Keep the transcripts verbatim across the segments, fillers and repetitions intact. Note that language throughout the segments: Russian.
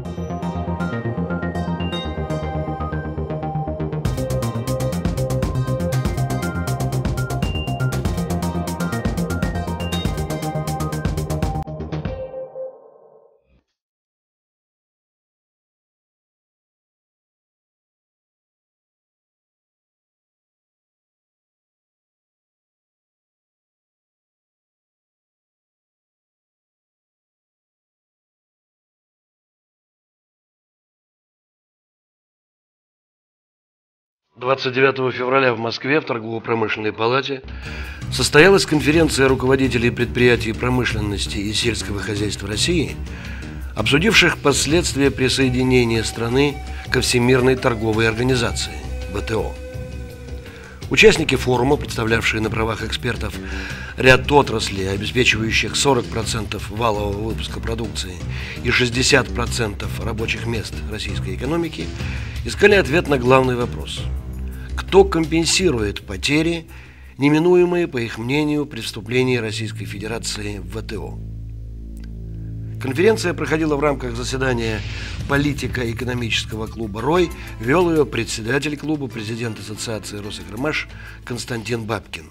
двадцать девятого февраля в Москве в торгово-промышленной палате состоялась конференция руководителей предприятий промышленности и сельского хозяйства России, обсудивших последствия присоединения страны ко Всемирной торговой организации вэ тэ о. Участники форума, представлявшие на правах экспертов ряд отраслей, обеспечивающих сорок процентов валового выпуска продукции и шестьдесят процентов рабочих мест российской экономики, искали ответ на главный вопрос: кто компенсирует потери, неминуемые, по их мнению, при вступлении Российской Федерации в вэ тэ о. Конференция проходила в рамках заседания политико-экономического клуба «Рой», вел ее председатель клуба, президент Ассоциации Росагромаш Константин Бабкин.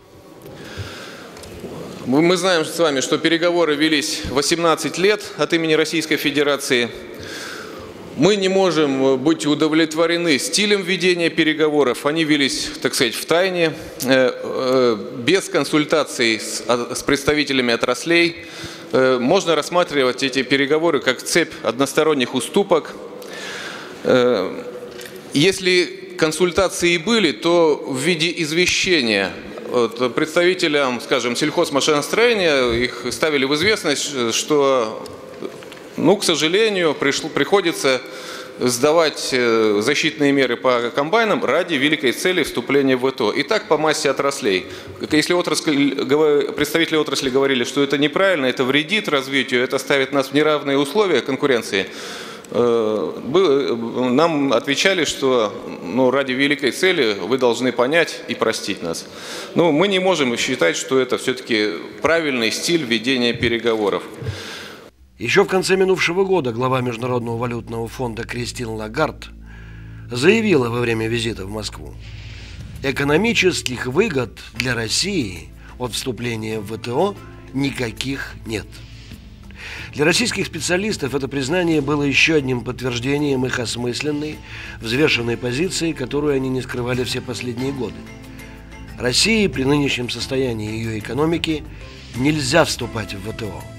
Мы знаем с вами, что переговоры велись восемнадцать лет от имени Российской Федерации. Мы не можем быть удовлетворены стилем ведения переговоров. Они велись, так сказать, в тайне, без консультаций с представителями отраслей. Можно рассматривать эти переговоры как цепь односторонних уступок. Если консультации и были, то в виде извещения. Вот, представителям, скажем, сельхозмашиностроения их ставили в известность, что, ну, к сожалению, пришло, приходится сдавать защитные меры по комбайнам ради великой цели вступления в вэ тэ о. И так по массе отраслей. Если отрасль, представители отрасли говорили, что это неправильно, это вредит развитию, это ставит нас в неравные условия конкуренции, нам отвечали, что, ну, ради великой цели вы должны понять и простить нас. Но мы не можем считать, что это все-таки правильный стиль ведения переговоров. Еще в конце минувшего года глава Международного валютного фонда Кристин Лагард заявила во время визита в Москву: экономических выгод для России от вступления в вэ тэ о никаких нет. Для российских специалистов это признание было еще одним подтверждением их осмысленной, взвешенной позиции, которую они не скрывали все последние годы. России при нынешнем состоянии ее экономики нельзя вступать в вэ тэ о.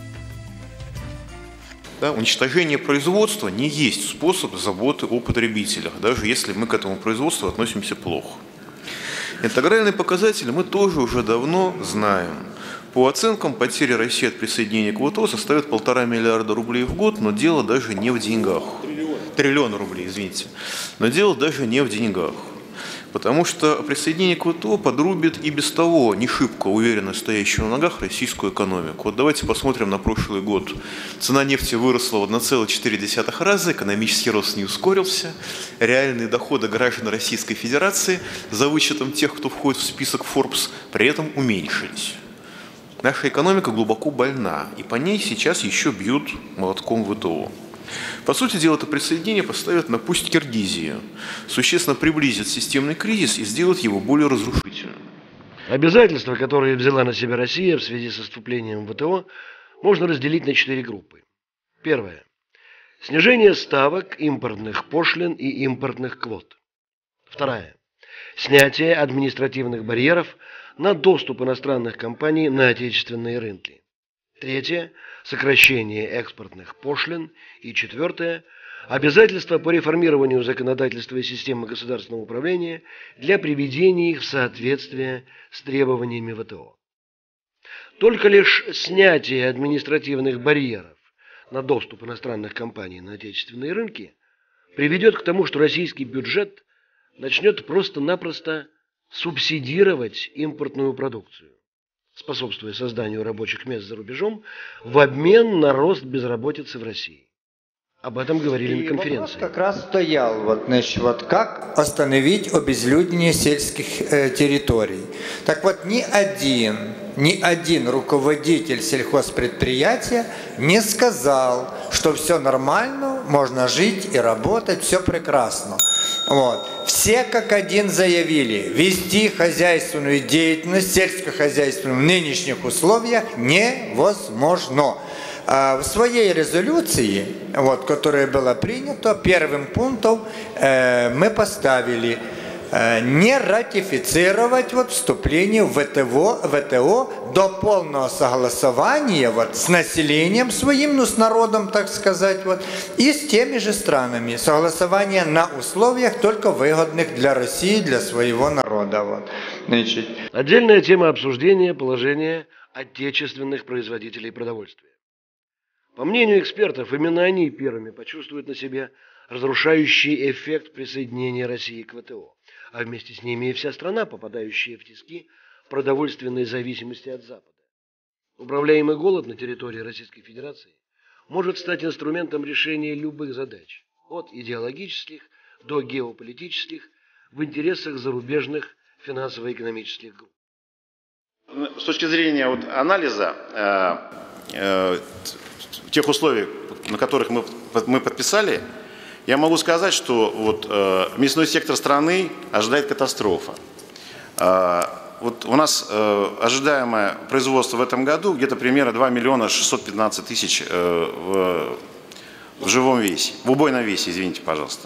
Да, уничтожение производства не есть способ заботы о потребителях, даже если мы к этому производству относимся плохо. Интегральные показатели мы тоже уже давно знаем. По оценкам, потери России от присоединения к вэ тэ о составят полтора миллиарда рублей в год, но дело даже не в деньгах. Триллион рублей, извините. Но дело даже не в деньгах. Потому что присоединение к вэ тэ о подрубит и без того не шибко уверенно стоящую на ногах российскую экономику. Вот давайте посмотрим на прошлый год. Цена нефти выросла в одна целая четыре десятых раза, экономический рост не ускорился, реальные доходы граждан Российской Федерации, за вычетом тех, кто входит в список Forbes, при этом уменьшились. Наша экономика глубоко больна, и по ней сейчас еще бьют молотком вэ тэ о. По сути дела, это присоединение поставит на путь Киргизии, существенно приблизит системный кризис и сделает его более разрушительным. Обязательства, которые взяла на себя Россия в связи со вступлением в вэ тэ о, можно разделить на четыре группы. Первое. Снижение ставок импортных пошлин и импортных квот. Вторая. Снятие административных барьеров на доступ иностранных компаний на отечественные рынки. Третье – сокращение экспортных пошлин. И четвертое – обязательства по реформированию законодательства и системы государственного управления для приведения их в соответствие с требованиями вэ тэ о. Только лишь снятие административных барьеров на доступ иностранных компаний на отечественные рынки приведет к тому, что российский бюджет начнет просто-напросто субсидировать импортную продукцию, способствуя созданию рабочих мест за рубежом в обмен на рост безработицы в России. Об этом говорили и на конференции. Вопрос как раз стоял, вот, значит, вот как остановить обезлюднение сельских э, территорий. Так вот, ни один, ни один руководитель сельхозпредприятия не сказал, что все нормально, можно жить и работать, все прекрасно. Вот. Все как один заявили, вести хозяйственную деятельность, сельскохозяйственную в нынешних условиях невозможно. В своей резолюции, вот, которая была принята, первым пунктом э, мы поставили э, не ратифицировать вот, вступление в ВТО, ВТО до полного согласования вот, с населением своим, ну с народом, так сказать, вот, и с теми же странами. Согласование на условиях только выгодных для России, для своего народа. Вот. Значит. Отдельная тема обсуждения – положение отечественных производителей продовольствия. По мнению экспертов, именно они первыми почувствуют на себе разрушающий эффект присоединения России к ВТО, а вместе с ними и вся страна, попадающая в тиски продовольственной зависимости от Запада. Управляемый голод на территории Российской Федерации может стать инструментом решения любых задач, от идеологических до геополитических, в интересах зарубежных финансово-экономических групп. С точки зрения вот анализа э, э, тех условий, на которых мы, мы подписали, я могу сказать, что вот, э, мясной сектор страны ожидает катастрофа. Э, вот у нас э, ожидаемое производство в этом году где-то примерно два миллиона шестьсот пятнадцать тысяч э, в, в живом весе, в убойном весе, извините, пожалуйста.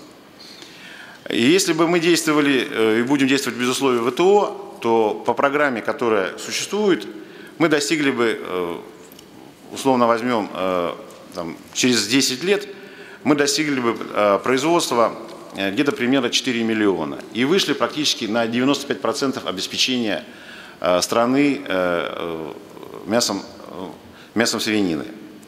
И если бы мы действовали э, и будем действовать без условий ВТО, то по программе, которая существует, мы достигли бы, э, условно возьмем, э, там, через десять лет, мы достигли бы э, производства э, где-то примерно четыре миллиона. И вышли практически на девяносто пять процентов обеспечения э, страны э, э, мясом, э, мясом свинины.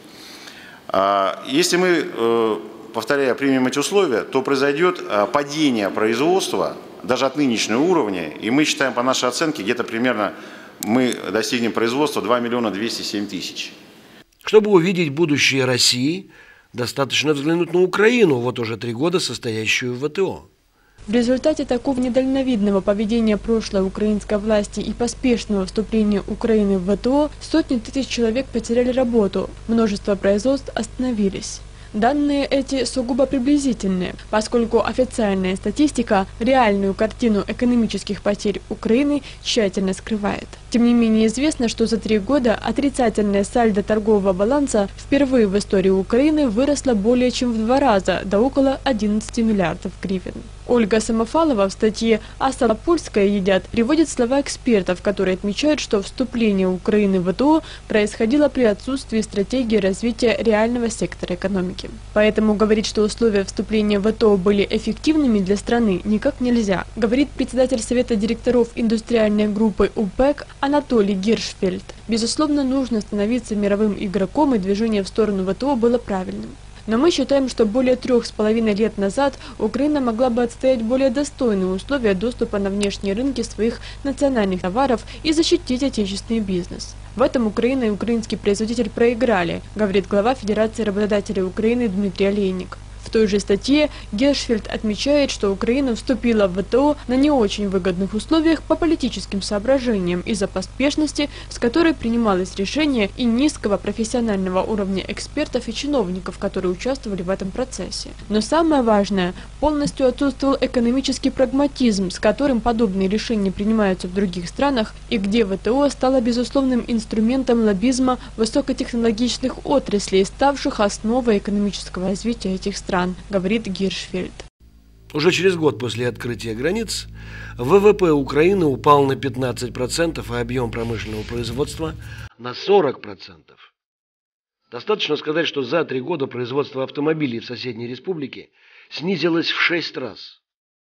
А если мы, э, повторяю, примем эти условия, то произойдет э, падение производства даже от нынешнего уровня. И мы считаем, по нашей оценке, где-то примерно мы достигнем производства два миллиона двести семь тысяч. Чтобы увидеть будущее России, достаточно взглянуть на Украину, вот уже три года состоящую в ВТО. В результате такого недальновидного поведения прошлой украинской власти и поспешного вступления Украины в ВТО сотни тысяч человек потеряли работу, множество производств остановились. Данные эти сугубо приблизительные, поскольку официальная статистика реальную картину экономических потерь Украины тщательно скрывает. Тем не менее известно, что за три года отрицательное сальдо торгового баланса впервые в истории Украины выросло более чем в два раза, до около одиннадцати миллиардов гривен. Ольга Самофалова в статье «А Салапольское едят» приводит слова экспертов, которые отмечают, что вступление Украины в ВТО происходило при отсутствии стратегии развития реального сектора экономики. Поэтому говорить, что условия вступления в ВТО были эффективными для страны, никак нельзя, говорит председатель Совета директоров индустриальной группы УПЭК Анатолий Гиршфельд. Безусловно, нужно становиться мировым игроком, и движение в сторону ВТО было правильным. Но мы считаем, что более трех с половиной лет назад Украина могла бы отстоять более достойные условия доступа на внешние рынки своих национальных товаров и защитить отечественный бизнес. В этом Украина и украинский производитель проиграли, говорит глава Федерации работодателей Украины Дмитрий Олейник. В той же статье Гиршфельд отмечает, что Украина вступила в ВТО на не очень выгодных условиях по политическим соображениям из-за поспешности, с которой принималось решение, и низкого профессионального уровня экспертов и чиновников, которые участвовали в этом процессе. Но самое важное, полностью отсутствовал экономический прагматизм, с которым подобные решения принимаются в других странах, и где ВТО стало безусловным инструментом лоббизма высокотехнологичных отраслей, ставших основой экономического развития этих стран, говорит Гиршфельд. Уже через год после открытия границ ВВП Украины упал на пятнадцать процентов, а объем промышленного производства на сорок процентов. Достаточно сказать, что за три года производство автомобилей в соседней республике снизилось в шесть раз.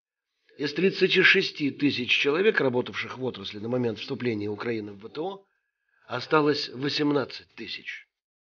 Из тридцати шести тысяч человек, работавших в отрасли на момент вступления Украины в ВТО, осталось восемнадцать тысяч.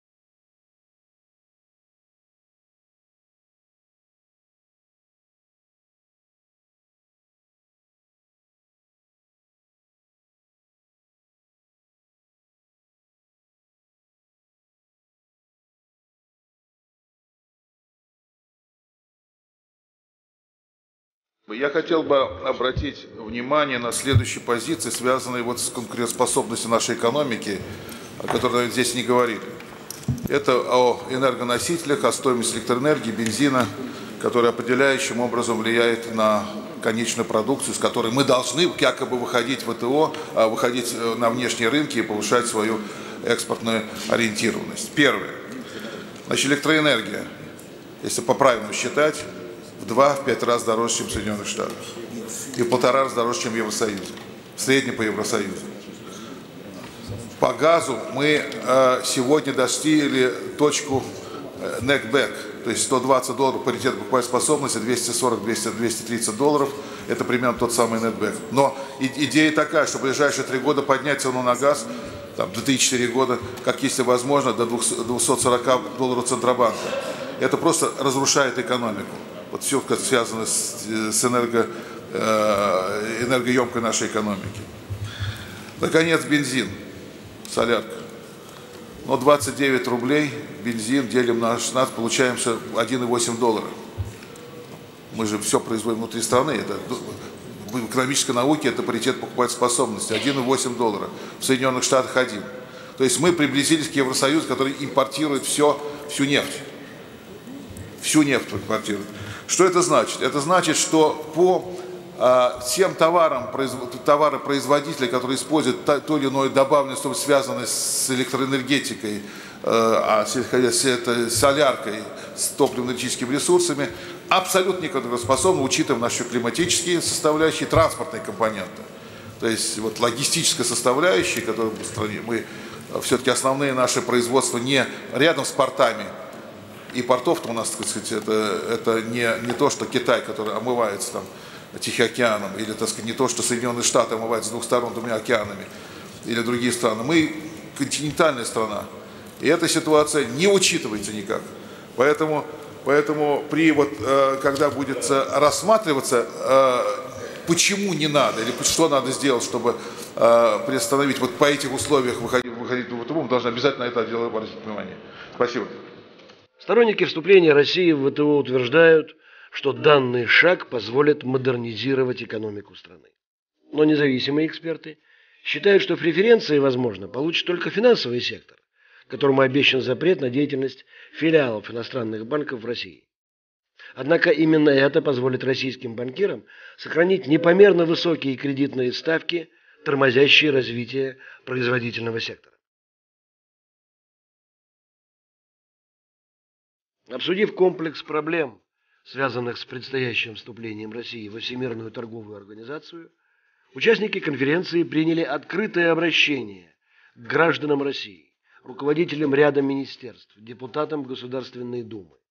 Я хотел бы обратить внимание на следующие позиции, связанные вот с конкурентоспособностью нашей экономики, о которой здесь не говорили. Это о энергоносителях, о стоимости электроэнергии, бензина, который определяющим образом влияет на конечную продукцию, с которой мы должны якобы выходить в ВТО, выходить на внешние рынки и повышать свою экспортную ориентированность. Первое. Значит, электроэнергия, если по-правильному считать, в два-пять раз дороже, чем в Соединенных Штатах. И в полтора раза дороже, чем в Евросоюзе. В среднем по Евросоюзу. По газу мы э, сегодня достигли точку э, neck-back, то есть сто двадцать долларов паритет покупательной способности, двести сорок - двести тридцать долларов, это примерно тот самый neck-back. Но и, идея такая, что в ближайшие три года поднять цену на газ, там, до три-четыре года, как если возможно, до двухсот сорока долларов Центробанка. Это просто разрушает экономику. Вот все, как связано с, с энерго, э, энергоемкой нашей экономики. Наконец, бензин. Солярка. Но двадцать девять рублей бензин делим на шестнадцать, получаемся один и восемь доллара. Мы же все производим внутри страны. Это, в экономической науке это паритет покупательной способности. один и восемь доллара. В Соединенных Штатах один. То есть мы приблизились к Евросоюзу, который импортирует все, всю нефть. Всю нефть импортирует. Что это значит? Это значит, что по всем товарам, товары производителей, которые используют то или иное добавленное, что связано с электроэнергетикой, а с соляркой, с топливно-энергетическими ресурсами, абсолютно неконкурентоспособны, учитывая наши климатические составляющие, транспортные компоненты. То есть вот логистическая составляющая, которая в стране, мы все-таки основные наши производства не рядом с портами. И портов-то у нас, так сказать, это, это не, не то, что Китай, который омывается там Тихим океаном, или, так сказать, не то, что Соединенные Штаты омываются с двух сторон двумя океанами, или другие страны. Мы континентальная страна, и эта ситуация не учитывается никак. Поэтому, поэтому при, вот, э, когда будет рассматриваться, э, почему не надо, или что надо сделать, чтобы э, приостановить, вот по этих условиях выходить, выходить в ВТО, мы должны обязательно на это дело обратить внимание. Спасибо. Сторонники вступления России в ВТО утверждают, что данный шаг позволит модернизировать экономику страны. Но независимые эксперты считают, что преференции, возможно, получит только финансовый сектор, которому обещан запрет на деятельность филиалов иностранных банков в России. Однако именно это позволит российским банкирам сохранить непомерно высокие кредитные ставки, тормозящие развитие производительного сектора. Обсудив комплекс проблем, связанных с предстоящим вступлением России во Всемирную торговую организацию, участники конференции приняли открытое обращение к гражданам России, руководителям ряда министерств, депутатам Государственной Думы.